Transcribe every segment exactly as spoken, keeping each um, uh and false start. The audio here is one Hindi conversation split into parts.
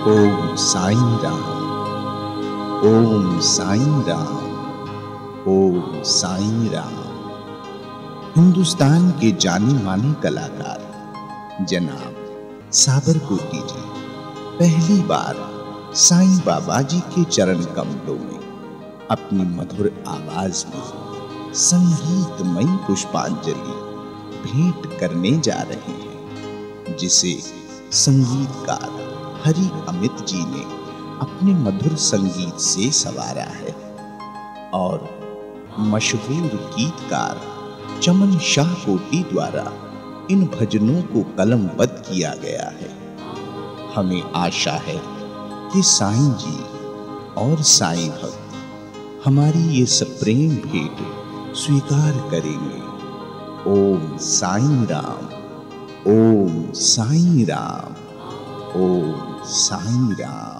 ओम साईं राम, ओम साईं राम, ओम साईं राम। हिंदुस्तान के जाने माने कलाकार जनाब साबरकोटी जी पहली बार साईं बाबा जी के चरण कमलों में अपनी मधुर आवाज में संगीतमयी पुष्पांजलि भेंट करने जा रहे हैं, जिसे संगीतकार हरि अमित जी ने अपने मधुर संगीत से संवारा है और मशहूर गीतकार चमन शाह कोटी द्वारा इन भजनों को कलमबद्ध किया गया है। हमें आशा है कि साईं जी और साईं भक्त हमारी ये सप्रेम भेंट स्वीकार करेंगे। ओम साईं राम, ओम साईं राम, ओम साईं राम।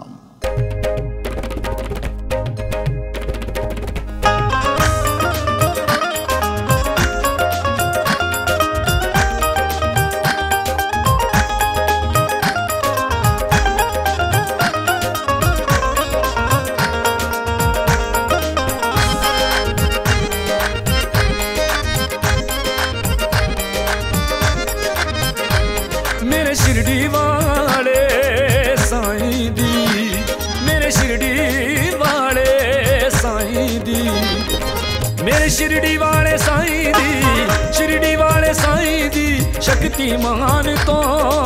मेरे शिरडी वाले साईं दी, मेरे शिरडी वाले साईं दी, मेरे शिरडी वाले साईं दी, शिरडी वाले साईं दी शक्ति महान तो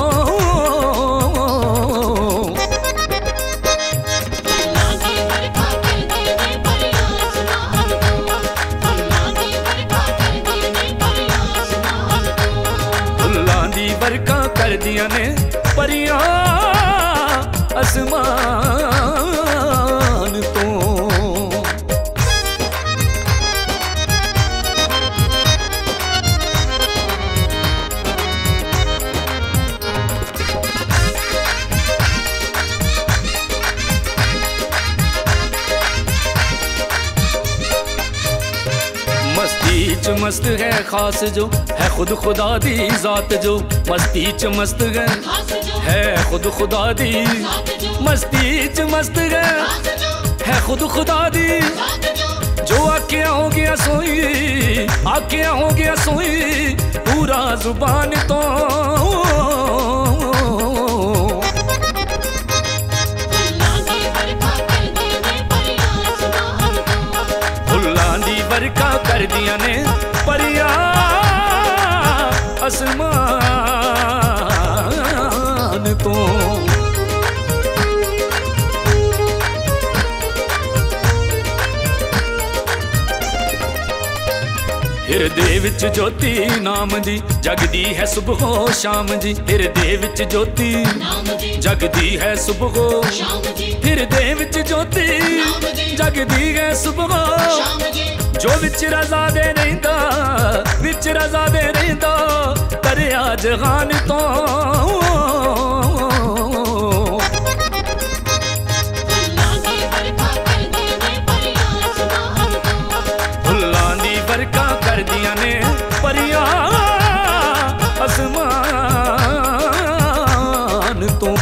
बरका कर दिया ने परियां आसमान तो। मस्ती च मस्त है खास जो है खुद खुदा दी जात, जो मस्ती च मस्त है है खुद खुदा दी, मस्ती च मस्त है है खुद खुदा दी। जो आख्या हो गया सोई, आख्या हो गया सोई पूरा जुबान तो। फुल्लां दी बरका कर दिया ने परियां आसमान तो। हिरदे विच ज्योति नाम दी जगदी है सुबहो शाम जी, हिरदे विच ज्योति जगदी है सुबहो, हिरदे विच ज्योति जगदी है सुबहो। जो विच रज़ा दे रहिंदा, विच रज़ा दे रहिंदा दरिया जहान तो। फुल्लां दी बरका कर दिया ने परियां आसमान तो।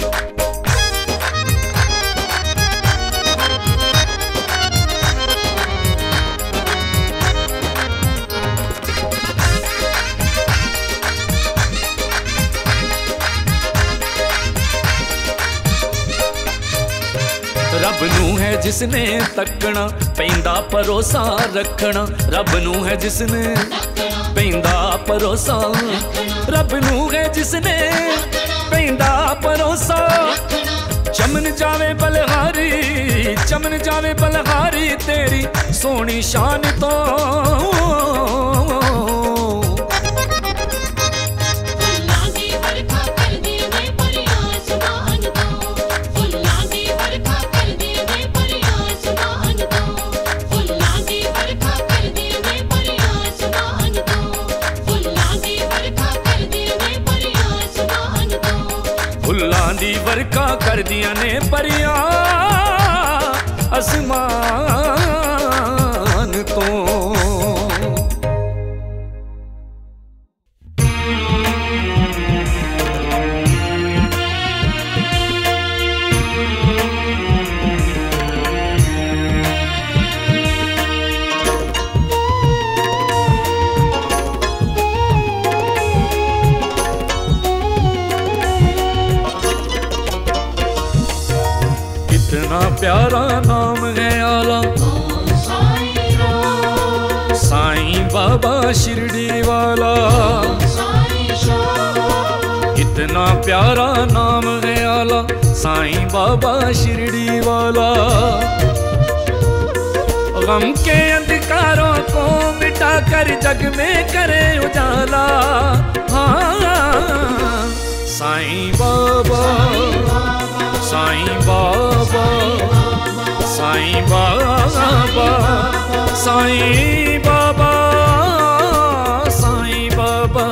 रब नू है जिसने तकना पैंदा भरोसा रखना, रब नू है जिसने पैंदा भरोसा, रब नू है जिसने पैंदा भरोसा। चमन जावे बलहारी, चमन जावे बलहारी तेरी सोनी शान तो। फुल्लां दी बरका कर दिया ने परियां आसमान तो। प्यारा नाम है आला। साईं बाबा शिरडी वाला, इतना प्यारा नाम है आला, साईं बाबा शिरडी वाला। गम के अंधकारों को मिटा कर जग में करे उजाला। हाँ साईं बाबा, साईं बाबा, साईं बाबा, साईं बाबा, साईं बाबा।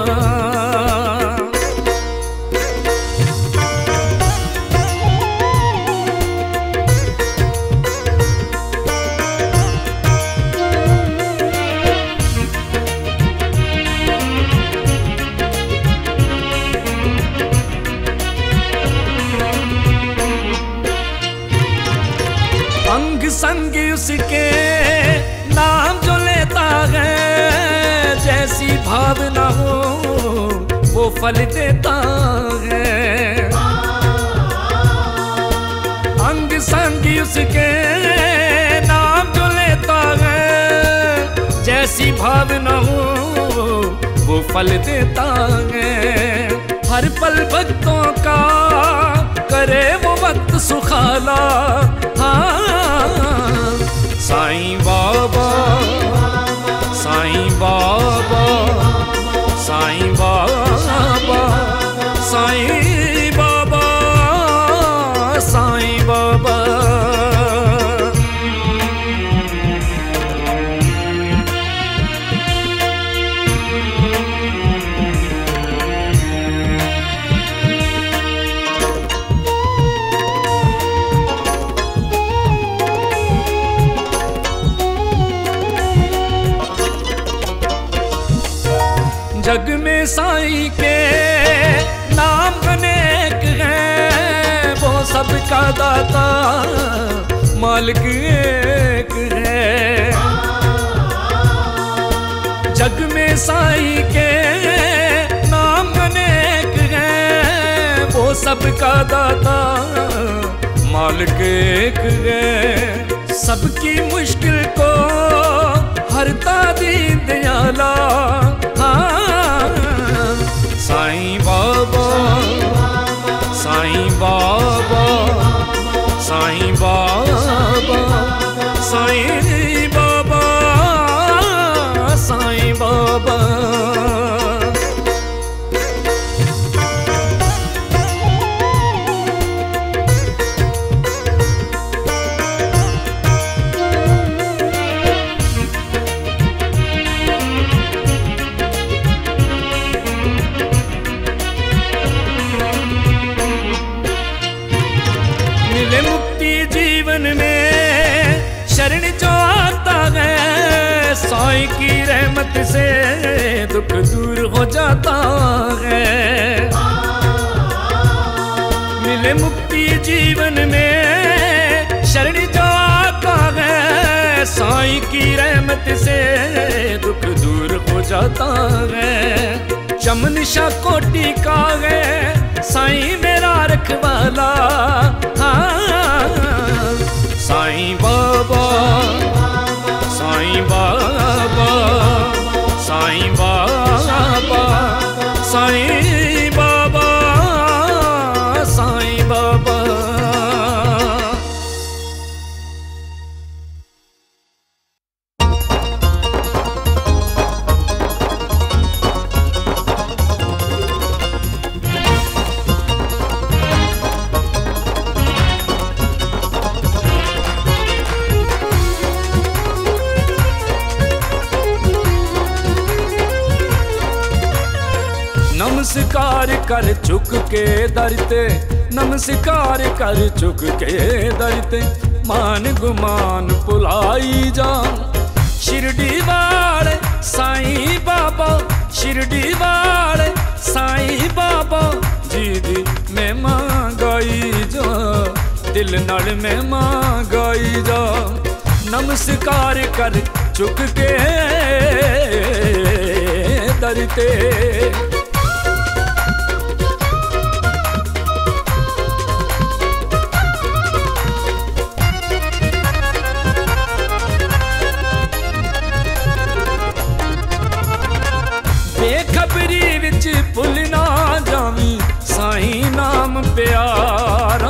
संग उसके नाम जो लेता है, जैसी भावना हो वो फल देता है। अंग संग उसके नाम जो लेता है, जैसी भावना हो वो फल देता है। हर पल भक्तों का करे वो वक्त सुखाला। हाँ साईं बाबा, साईं बाबा, साईं बाबा, साईं बाबा, साईं बाबा। जग में साईं के नाम अनेक हैं, वो सबका दाता मालिक एक है। जग में साईं के नाम अनेक हैं, वो सबका दाता मालिक एक है। सबकी मुश्किल को हरता दीन दयाला। साईं बाबा, साईं बाबा, साईं बाबा, साईं बाबा, साईं बाबा। शरण जो आता है, साईं की रहमत से दुख दूर हो जाता है। मिले मुक्ति जीवन में, शरण जो आता है, साईं की रहमत से दुख दूर हो जाता है। चमन शा कोटि का है साईं मेरा रखवाला। हाँ साईं बाबा, साईं बाबा, साईं बाबा, साईं बाबा, साईं बाबा। नमस्कार कर झुक के दरते, नमस्कार कर झुक के दरते, मान गुमान भुलाई जा। शिरडी वाले साईं बाबा, शिरडी वाले साईं बाबा जी दी मैं मांगाई जा, दिल नाल मैं मांगाई जा। नमस्कार कर झुक के दरते। प्यारा,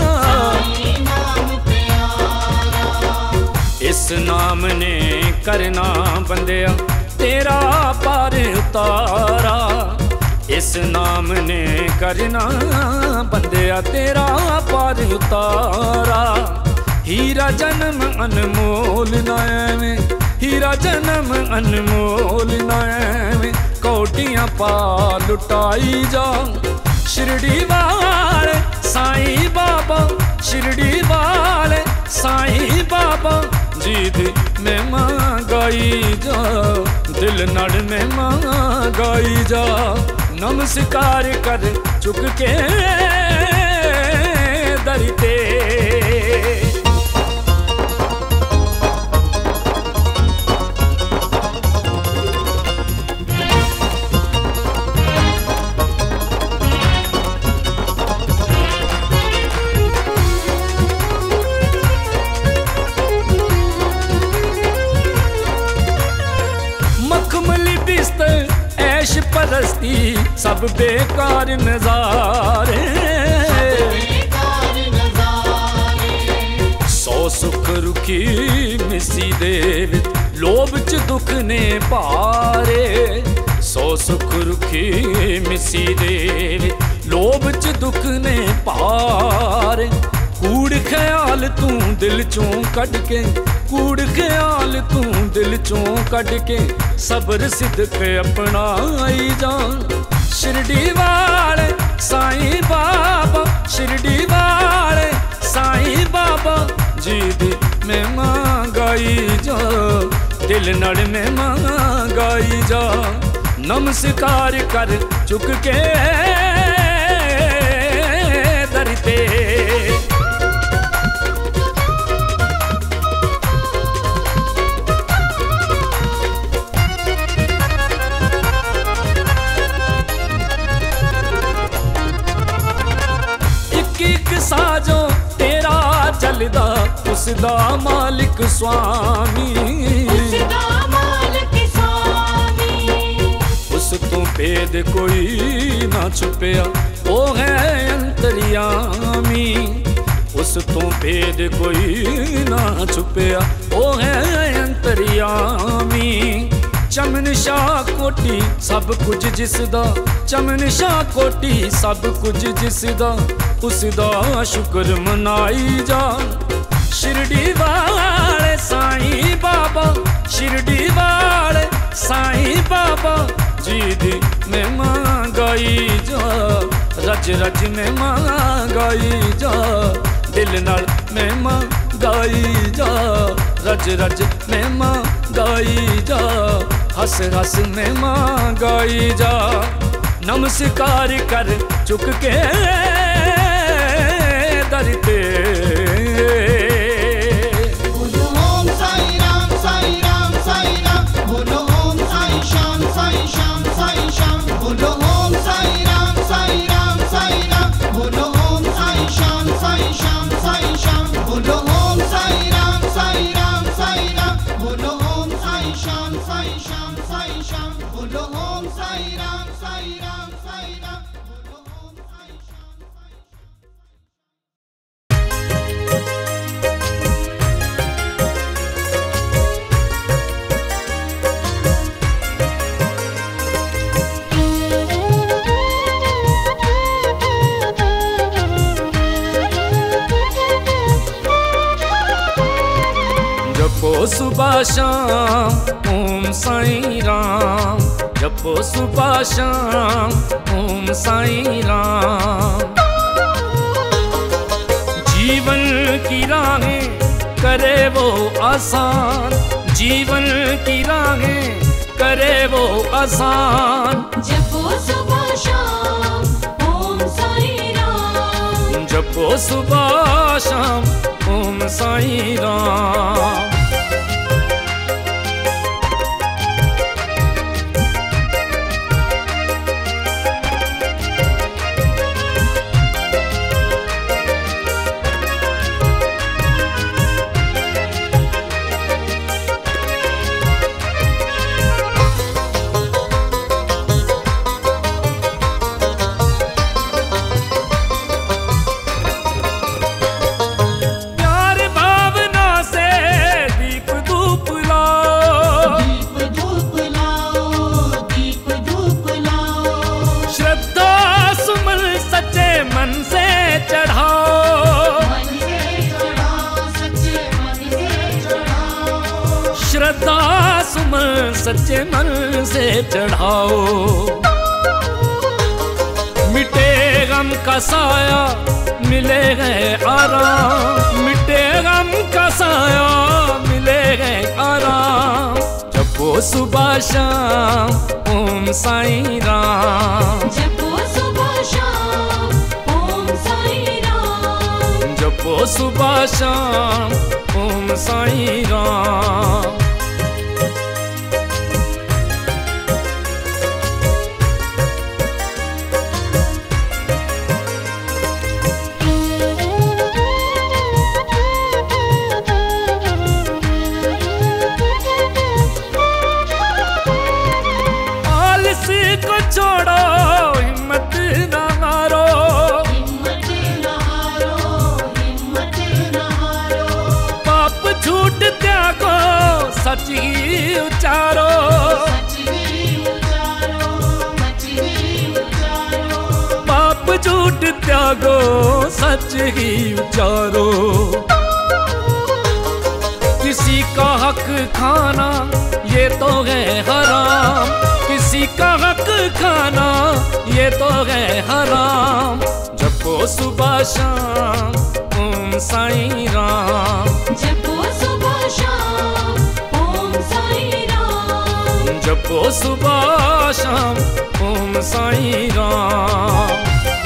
इस नाम ने करना बंदिया तेरा पार उतारा, इस नाम ने करना बंदिया तेरा पार उतारा। हीरा जन्म अनमोल नाएं, हीरा जन्म अनमोल नाएं, कोटियां पा लुटाई जा। शिरडी वाले साईं बाबा, शिरडी वाले साईं बाबा जी दी में गाई जा, दिल नड़ में गाई जा। नमस्कार कर चुक के दरते, परस्ती सब बेकार नजारे, सौ सुख रुखी मिसी दे लोभ च दुख ने पारे, सौ सुख रुखी मिसी दे लोभ च दुख ने पारे। कूड़ ख्याल तू दिल चों कट के, कूड़ ख्याल तू दिल चों कट के, सब्र सिद्क अपनाई जा। शिरडी वाले साईं बाबा, शिरडी वाले साईं बाबा जी दी में गाई जा, दिल नड़ में गाई जा। नमस्कार कर चुक के दरते, साजो तेरा चलदा उसदा मालिक स्वामी, उसदा मालिक स्वामी। उस तो भेद कोई ना छुपया वो है अंतर्यामी, उस तो भेद कोई ना छुपया वो है अंतर्यामी। चमन शाह कोटी सब कुछ जिसदा, चमन शाह कोटी सब कुछ जिसदा, उसदा शुक्र मनाई जा। शिरडी वाले साईं बाबा, शिरडी वाले साईं बाबा जी दी में गाई जा, रज रज में गाई जा, दिल नाल में गाई जा, रज रज में गाई जा, हस हस में गाई जा। नमस्कार कर चुक के दरते, बोलो ओम साईं राम साईं राम साईं राम, बोलो ओम साईं श्याम साईं श्याम साईं श्याम, बोलो ओम साईं राम साईं राम साईं राम, बोलो ओम साईं श्याम साईं श्याम साईं श्याम, बोलो ओम साईं राम साईं राम साईं राम, बोलो ओम साईं श्याम साईं श्याम साईं श्याम, बोलो ओम साईं राम साईं राम साईं राम, बोलो ओम साईं श्याम साईं। जपो सुबह शाम ओम साईं राम, जपो सुबह शाम ओम साईं राम। जीवन की राहें करे वो आसान, जीवन की राहें करे वो आसान। जपो सुबह शाम ओम साईं राम, जपो सुबह शाम ओम साईं राम। सच्चे मन से चढ़ाओ। मिटे गम का साया मिले गए आराम, मिटे गम का साया मिले गए आराम। जपो सुबह शाम ओम साईं राम, जपो सुबह शाम ओम साईं राम, जपो सुबह शाम ओम साईं राम। को छोड़ो हिम्मत न हारो, हिम्मत न हारो, हिम्मत न हारो। पाप झूठ त्यागो सच ही उचारो, सच ही उचारो, सच ही उचारो। पाप झूठ त्यागो सच ही उचारो। किसी का हक खाना ये तो है हराम, किसी का हक खाना ये तो है हराम। जपो सुबह शाम ओम साईं राम, जपो सुबह शाम ओम साईं राम, जपो सुबह शाम ओम साईं राम।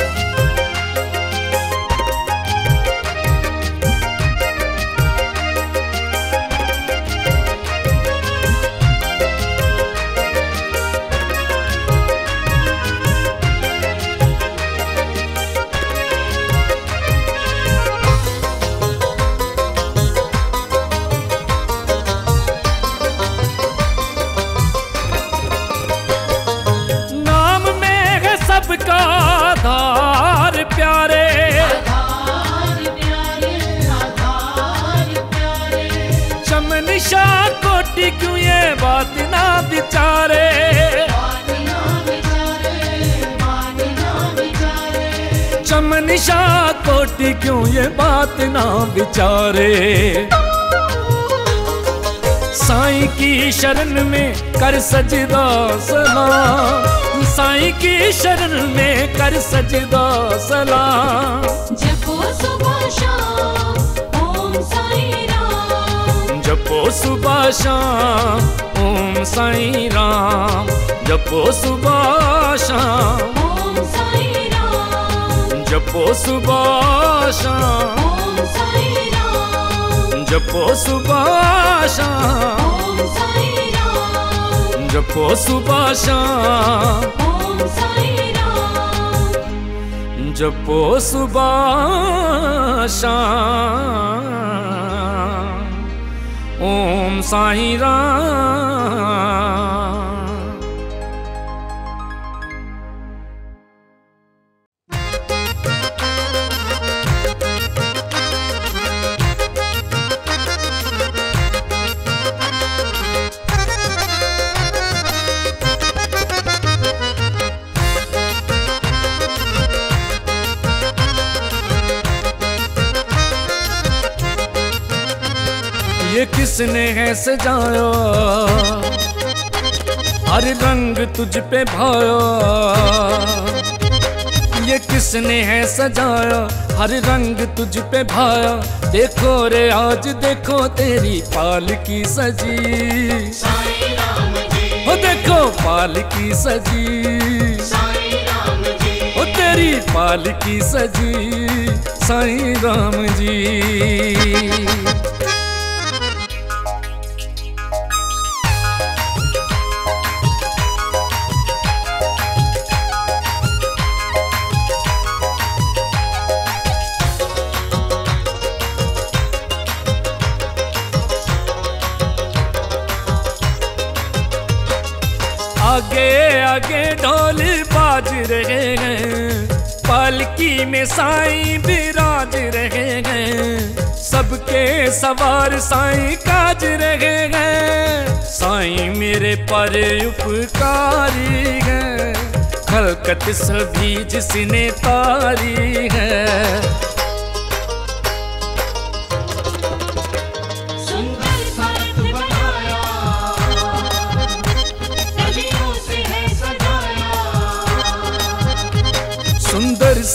सबका आधार प्यारे, आधार प्यारे, आधार प्यारे। चमनिशा कोटि क्यों ये बात ना विचारे, बात ना विचारे, बात ना विचारे। चमनिशा कोटि क्यों ये बात ना विचारे। साईं की शरण में कर सजदा सलाम, साईं की शरण में कर सजदा सलाम। जपो सुबह शाम ओम साईं राम, जपो सुबह शाम ओम साईं राम, जपो सुबह शाम ओम साईं राम, जपो सुबह शाम, ओम साईं राम, जपो सुबह शाम, ओम साईं राम, जपो सुबह शाम, ओम साईं राम, जपो सुबह शाम ओम साईं राम। ये किसने है सजाया हर रंग तुझ पे भाया, ये किसने है सजाया हर रंग तुझ पे भाया। देखो रे आज देखो तेरी पालकी सजी, साईं राम जी, ओ देखो पालकी सजी, साईं राम जी, ओ तेरी पालकी सजी साईं राम जी। आगे आगे ढोल बाज रहे हैं, पालकी में साईं विराज रहे हैं। सबके सवार साईं काज रहे हैं, साईं मेरे पर उपकारी है। खलकत सभी जिसने तारी है, सुंदर भारत बनाया,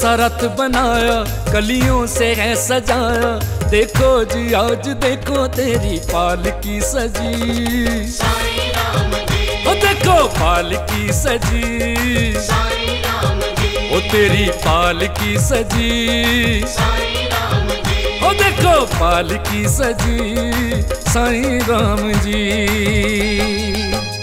सा रथ बनाया, कलियों से है सजाया। देखो जी आज देखो तेरी पालकी सजी, साईं राम जी, ओ देखो पालकी सजी, साईं राम जी, ओ तेरी पालकी सजी, साईं राम जी, ओ देखो पालकी सजी साईं राम जी।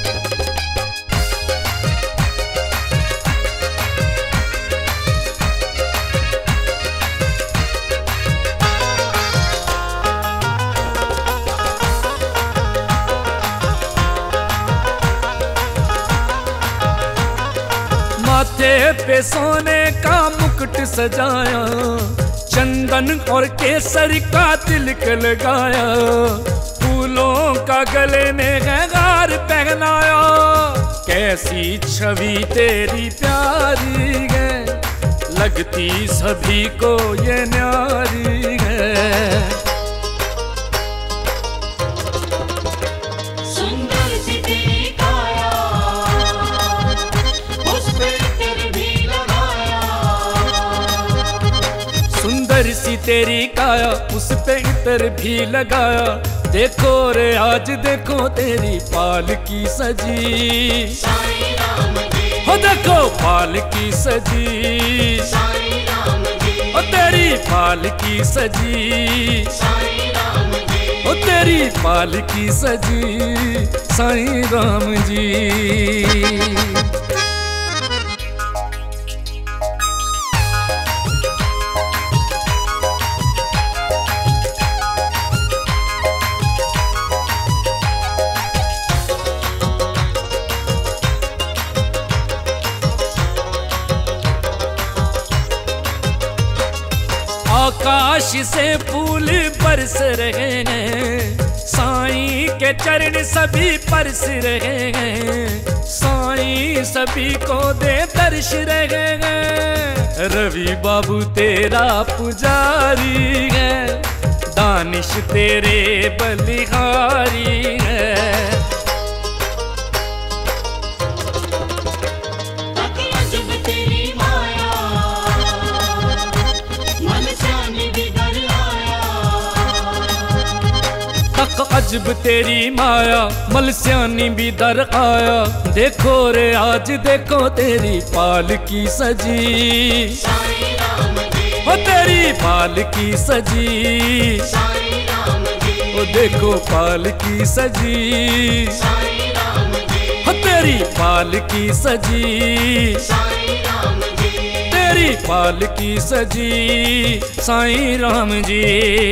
माथे पे सोने का मुकुट सजाया, चंदन और केसर का तिलक लगाया, फूलों का गले में है हार पहनाया। कैसी छवि तेरी प्यारी है, लगती सभी को ये न्यारी है। सुंदर सी तेरी काया, उस पे इत्र भी लगाया, सुंदर सी तेरी काया, उस पे इत्र भी लगाया। देखो रे आज देखो तेरी पालकी सजी, साईं राम जी, हो देखो पालकी सजी, साईं राम जी, ओ तेरी पालकी सजी, साईं राम जी, ओ तेरी पालकी सजी साईं राम जी। आकाश से फूल बरस रहे हैं, साईं के चरण सभी परस रहे हैं। साईं सभी को दे दर्श रहे हैं। रवि बाबू तेरा पुजारी है, दानिश तेरे बलिहारी है। अजब तेरी माया, मन स्याने भी डर आया, तक अजब तेरी माया, मलस्यानी भी दर आया। देखो रे आज देखो तेरी पालकी सजी, साईं राम जी, ओ तेरी पालकी सजी, साईं राम जी, ओ देखो पालकी सजी, साईं राम जी, ओ तेरी पालकी सजी, साईं राम जी, तेरी पालकी सजी साईं राम जी।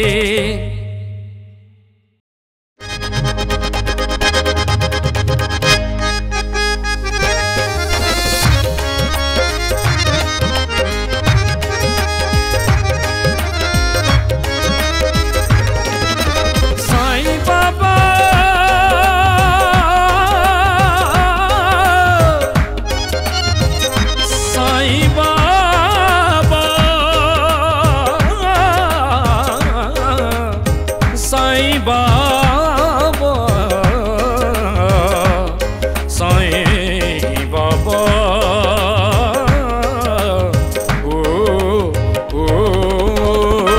साईं बाबा साईं बाबा साईं बाबा साईं बाबा ओ ओ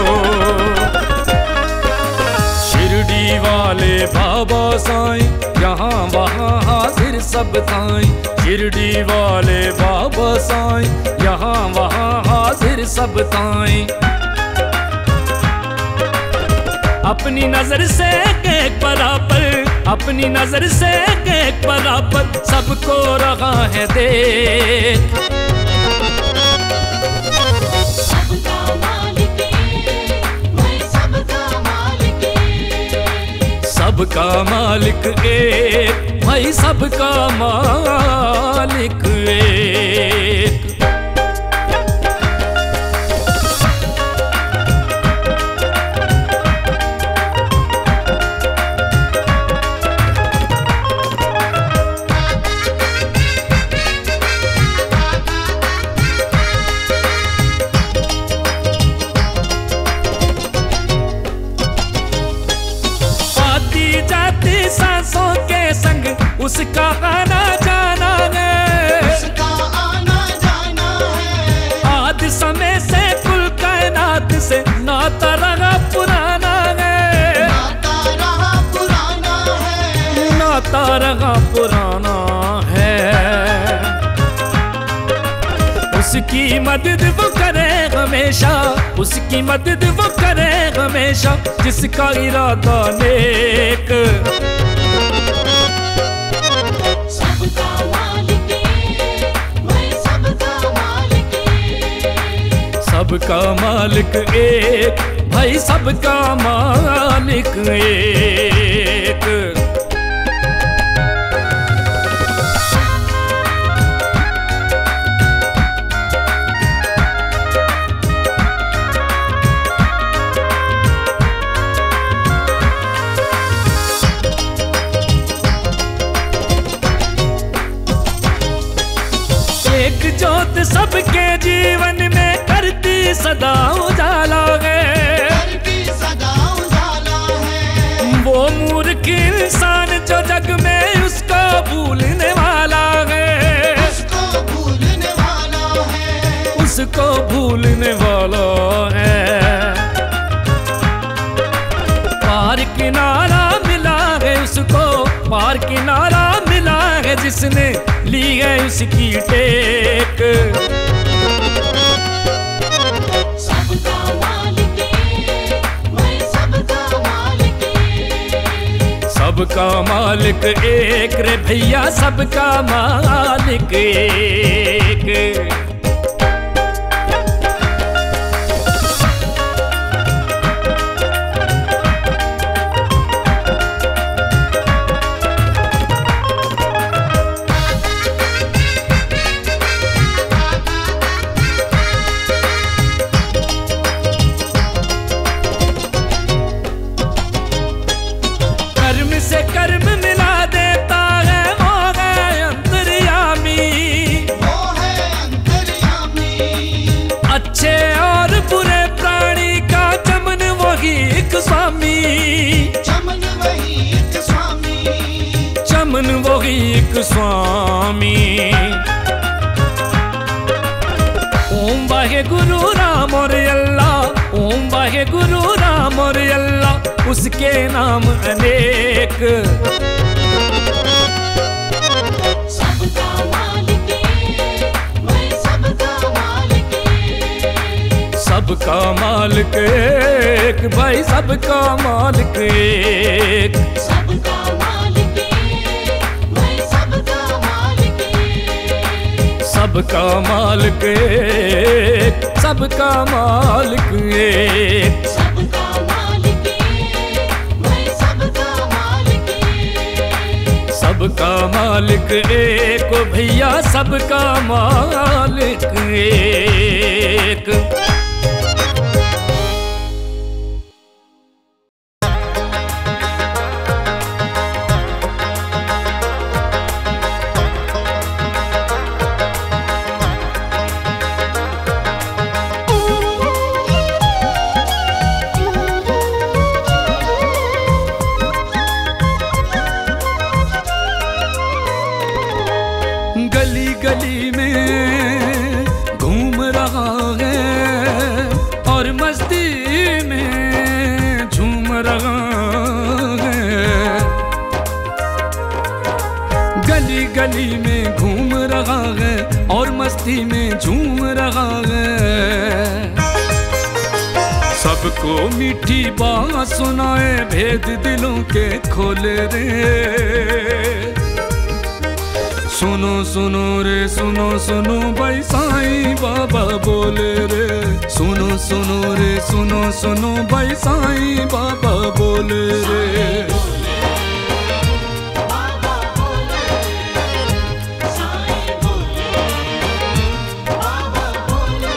शिरडी वाले बाबा साईं यहाँ वहाँ हाजिर सब थाई। शिरडी वाले बाबा साईं यहाँ वहाँ हाजिर सब थाई। अपनी नजर से एक बराबर, अपनी नजर से एक बराबर सबको रहा है देख। सबका मालिक एक, मैं सबका मालिक एक, सबका मालिक एक, भाई सबका मालिक एक। आती जाती सांसों के संग उसका गाना जा उसकी मदद वो करे हमेशा, उसकी मदद वो करे हमेशा, जिसका इरादा नेक। सबका मालिक एक, वही सबका मालिक एक। सबका मालिक एक, भाई सबका मालिक एक। एक ज्योत सबके जीवन में करती सदा उजाला है, करती सदा उजाला है। वो मूर्ख इंसान जो जग में उसको भूलने वाला है, उसको भूलने वाला है। उसको भूलने वाला है। पार किनारा मिला है उसको, पार किनारा मिला है जिसने ली है उसकी टेक। सबका मालिक एक, वही सबका मालिक एक। सबका मालिक एक रे भैया, सबका मालिक एक। से कर्म मिला देता है वो है अंतर्यामी, वो है अंतर्यामी। अच्छे और बुरे प्राणी का चमन वही एक स्वामी, चमन वही एक स्वामी। चमन वही एक स्वामी। ओम वाहे गुरु राम और अल्लाह, ओम वाहे गुरु राम और अल्लाह, उसके नाम अनेक। सबका मालिक एक, वही सबका मालिक एक। सबका मालिक एक, भाई सबका मालिक एक। सबका मालिक एक, वही सबका मालिक एक। सबका मालिक एक, सबका मालिक एक। सबका मालिक एक, वही सबका मालिक एक। सबका मालिक एक भैया, सबका मालिक एक। गली गली में घूम रहा है और मस्ती में झूम रहा है। गली गली में घूम रहा है और मस्ती में झूम रहा है। सबको मीठी बात सुनाए, भेद दिलों के खोले रे। सुनो सुनो रे सुनो सुनो भाई साईं बाबा बोले रे। सुनो सुनो रे सुनो सुनो भाई साईं बाबा बोले रे। बाबा बोले, साईं बोले, बाबा बोले।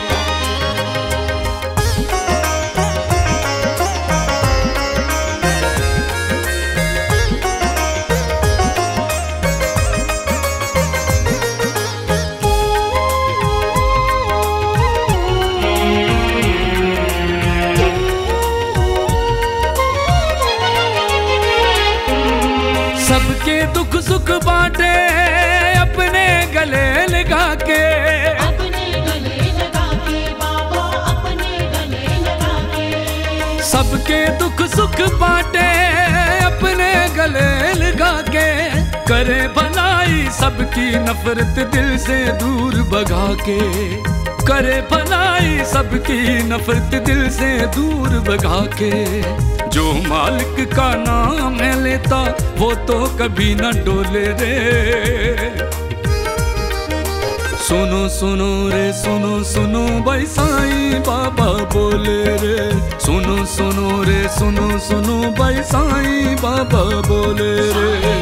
सबके दुख सुख बांटे अपने गले लगा के, अपने गले लगा के बाबा, अपने गले लगा के। सबके दुख सुख बांटे अपने गले लगा के। करे भलाई सब सबकी नफरत दिल से दूर भगा के, करे भलाई सबकी नफरत दिल से दूर भगा के। जो मालिक का नाम है लेता वो तो कभी न डोले रे। सुनो सुनो रे सुनो सुनो भाई साईं बाबा बोले रे। सुनो सुनो रे सुनो सुनो भाई साईं बाबा बोले रे।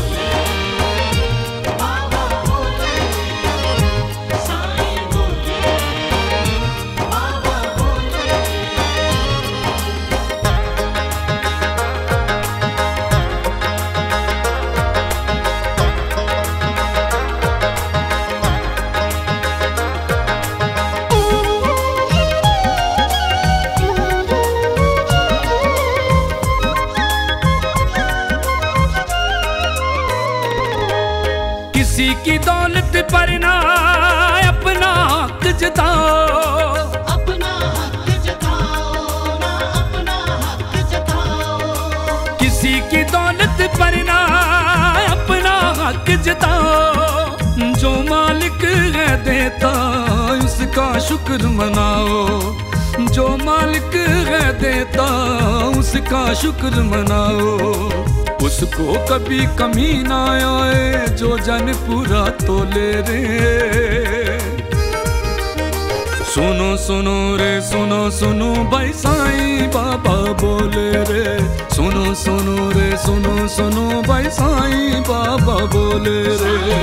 किसी की दौलत पर ना अपना हक जताओ, अपना हक जताओ ना अपना हक जताओ। किसी की दौलत पर ना अपना हक जताओ। जो मालिक है देता उसका शुक्र मनाओ। जो मालिक है देता उसका शुक्र मनाओ। उसको कभी कमी ना आए जो जन पूरा तोले रे। सुनो सुनो रे सुनो सुनो भाई साईं बाबा बोले रे। सुनो सुनो रे सुनो सुनो भाई साईं बाबा बोले रे।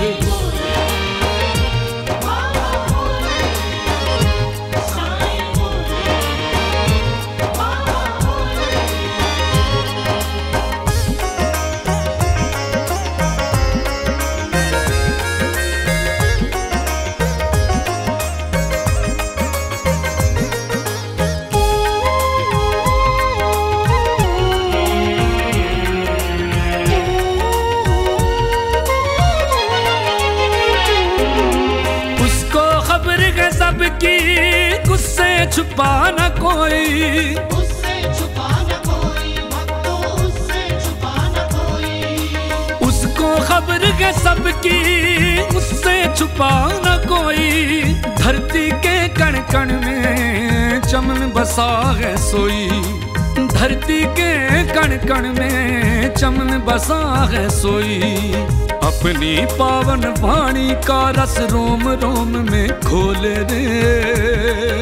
सबकी उससे छुपा न कोई, उससे छुपा न कोई भक्तों उससे छुपा न कोई। उसको खबर है सबकी उससे छुपा न कोई। धरती के कण कण में चमन बसा है सोई। धरती के कण कण में चमन बसा है सोई। अपनी पावन वाणी का रस रोम रोम में खोले रे।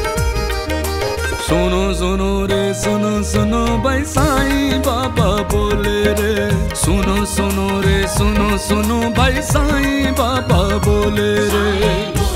सुनो सुनो रे सुनो सुनो भाई साईं बाबा बोले रे। सुनो सुनो रे सुनो सुनो भाई साईं बाबा बोले रे।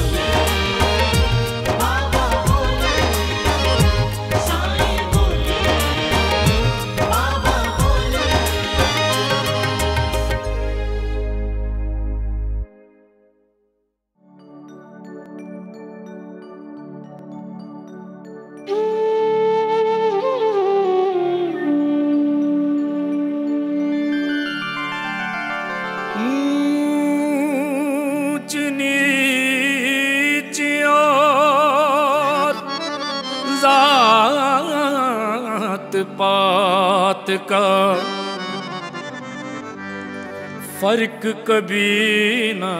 पात का फर्क कभी ना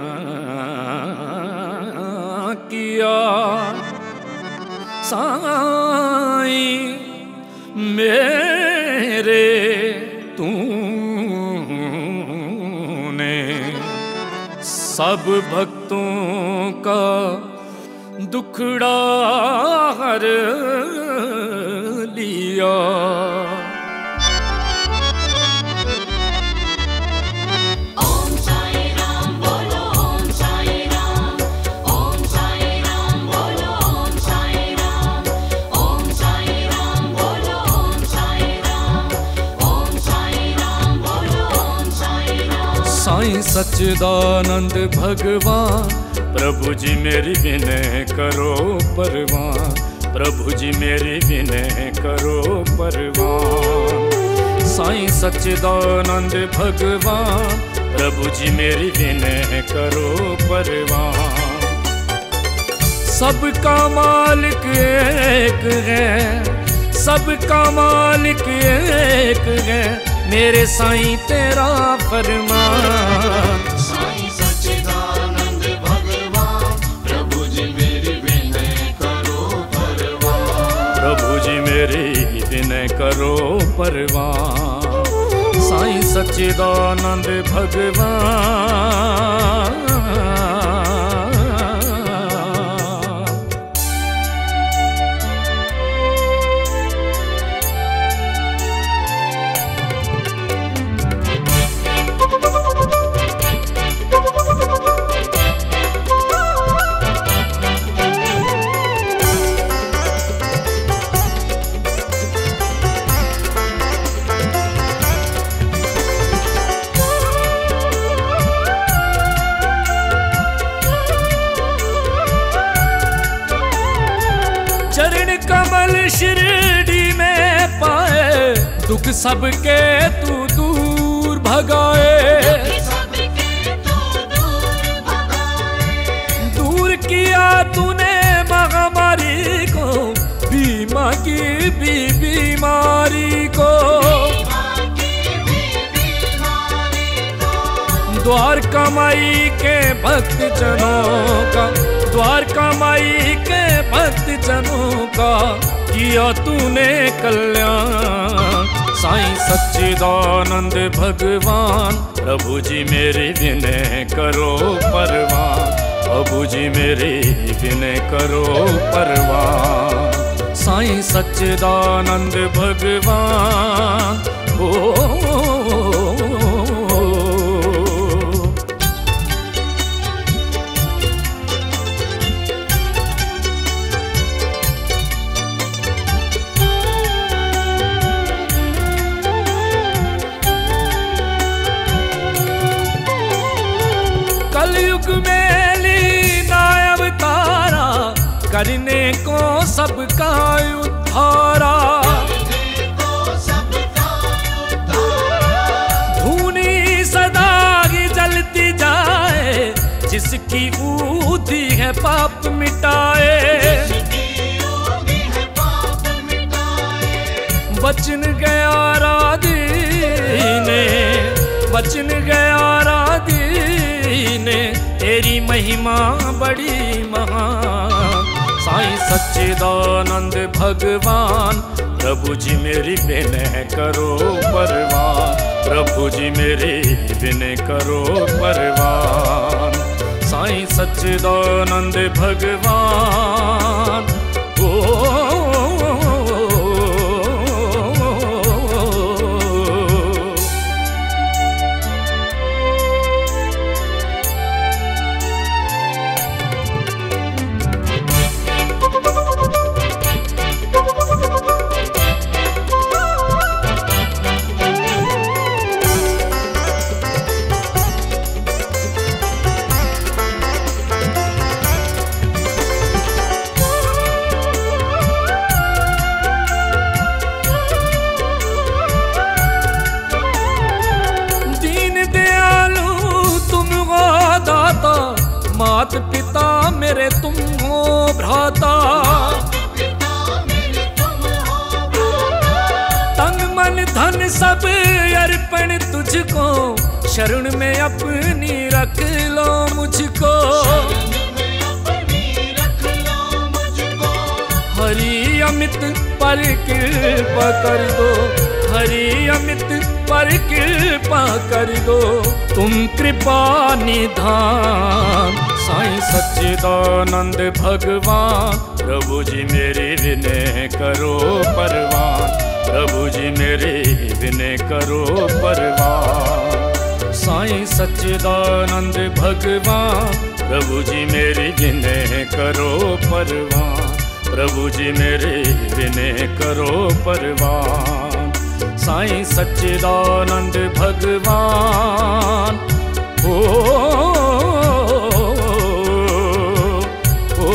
किया साईं मेरे तूने सब भक्तों का दुखड़ा हर लिया। ओम साईं राम बोलो ओम साईं राम। ओम साईं राम बोलो ओम साईं राम। ओम साईं राम बोलो ओम साईं राम। ओम साईं राम बोलो ओम साईं राम। साईं सच्चिदानंद भगवान प्रभु जी मेरी विनय करो परवान। प्रभु जी मेरी विनय करो परवान। साईं सच्चिदानंद भगवान प्रभु जी मेरी विनय करो परवान। सबका मालिक एक है, सबका मालिक एक है, मेरे साईं तेरा फरमान। साईं परवान। साईं सच्चिदानंद भगवान। चरण कमल शिरडी में पाए, दुख सबके तू दूर भगाए। दूर किया तूने महामारी को, बीमा की भी बीमारी को। द्वारका माई के भक्त जनों का, द्वारका माई के भक्त जनों का किया तूने कल्याण। साईं सच्चिदानंद भगवान, प्रभु जी मेरे विनय करो परवान। प्रभु जी मेरे विनय करो परवान। साईं सच्चिदानंद भगवान। ओ, ओ, ओ, ओ, ओ कलयुग में लीना अवतारा, करने को सबका उद्धारा। धूनी सदा की जलती जाए, जिसकी ऊधी है पाप मिटाए। बचन गया राधीने, बचन गया राधीने, तेरी महिमा बड़ी महान। साईं सच्चिदानंद भगवान, प्रभु जी मेरी विनय करो परवान। प्रभु जी मेरे विनय करो परवान। साईं सच्चिदानंद भगवान। ओ, मात पिता मेरे तुम हो भ्राता। तन मन धन सब अर्पण तुझको, शरण में अपनी रख लो मुझको। हरि अमित पर कृपा कर दो, हरि अमित पर कृपा कर दो, तुम कृपा निधान। साईं सच्चिदानंद भगवान, प्रभु जी मेरे विनय करो परवान। प्रभु जी मेरे विनय करो परवान। साईं सच्चिदानंद भगवान, प्रभु जी मेरे विनय करो परवान। प्रभु जी मेरे विनय करो परवान। साईं सच्चिदानंद भगवान। ओ, ओ, ओ,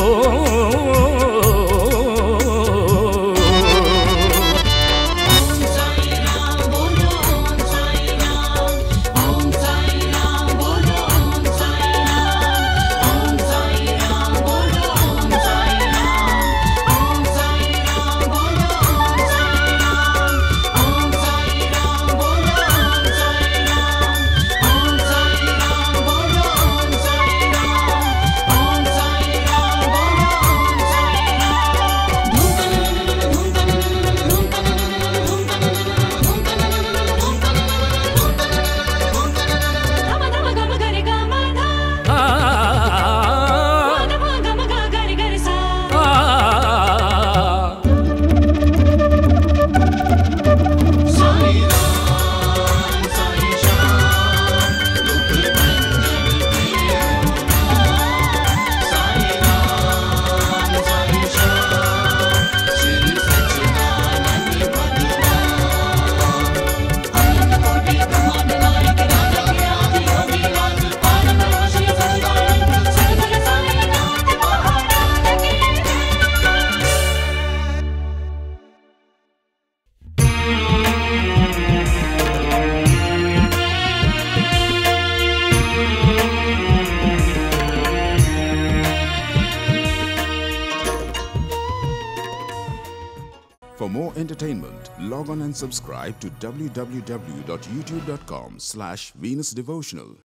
For more entertainment, log on and subscribe to w w w dot youtube dot com slash Venus Devotional.